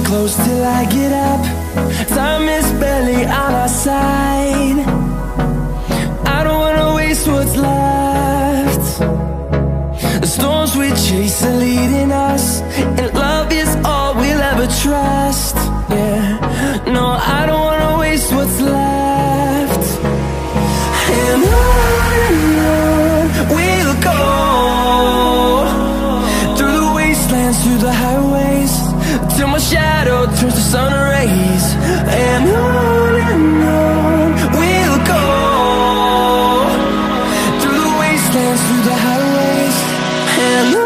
close till I get up. Time is barely on our side. I don't wanna waste what's left. The storms we chase are leading us, and love is all we'll ever trust. Yeah, no, I don't wanna waste what's left. And on we'll go, through the wastelands, through the highways, till my shadow turns to sun rays. And on we'll go, through the wastelands, through the highways, and on we'll go.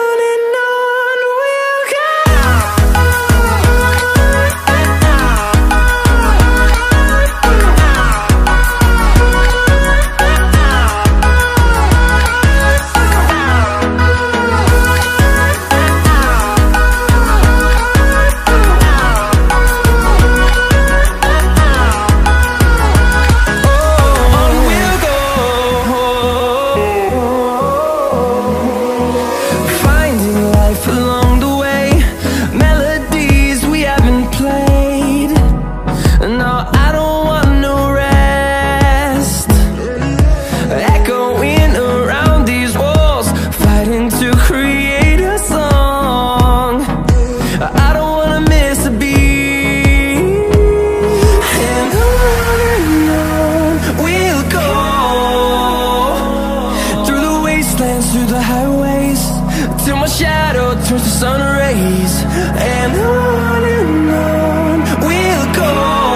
Through the highways, till my shadow turns to sun rays. And on we'll go,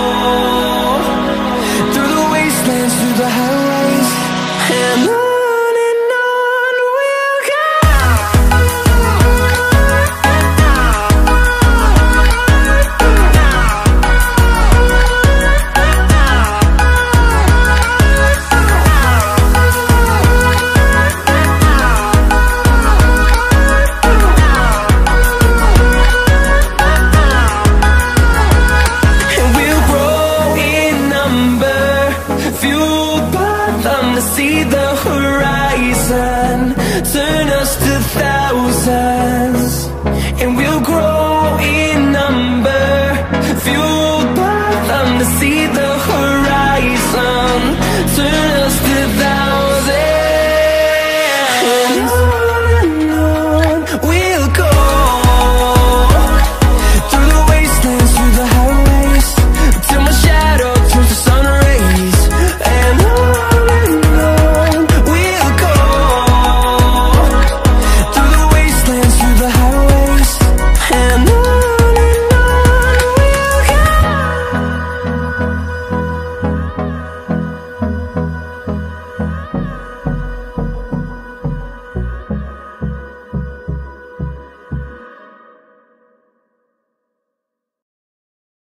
through the wastelands, through the highways, and on we'll go. See the horizon turn us to thousands, and we'll grow in number, fueled by them to see the horizon turn